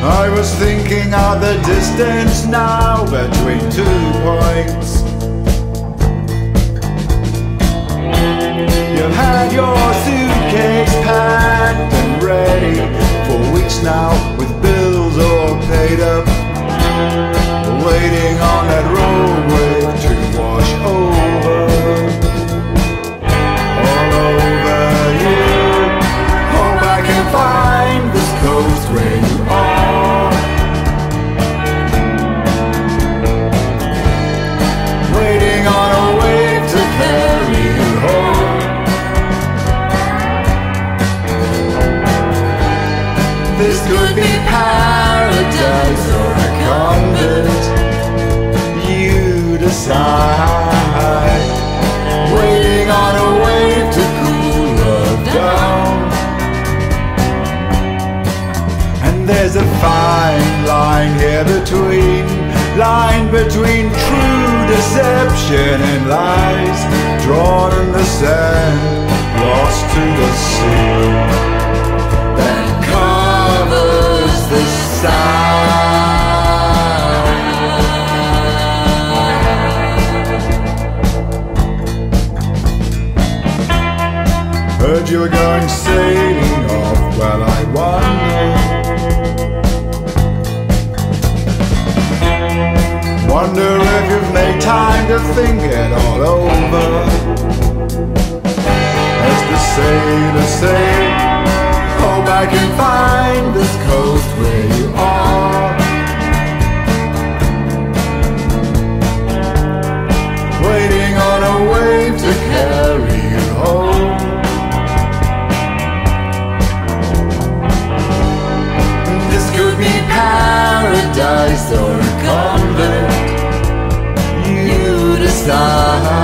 I was thinking of the distance now between 2 points. You've had your suitcase packed and ready for weeks now, with bills all paid up, waiting on that roadway to wash over, all over you. Hope I can find this coast where you are, waiting on a wave to carry you home. This could be paradise or a convent, you decide. Waiting on a wave to cool love down. And there's a fine line here between true deception and lies, drawn in the sand, lost to the sea, that covers the sound. Heard you were going sailing off, well I wonder if you've made time to think it all over. As the sailors say, hope I can find this coast where you are, waiting on a wave to carry you home. This could be paradise or a convent, you decide.